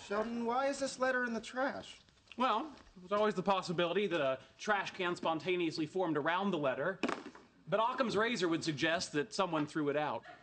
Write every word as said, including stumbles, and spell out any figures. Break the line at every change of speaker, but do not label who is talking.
Sheldon, why is this letter in the trash?
Well, there's always the possibility that a trash can spontaneously formed around the letter, but Occam's razor would suggest that someone threw it out.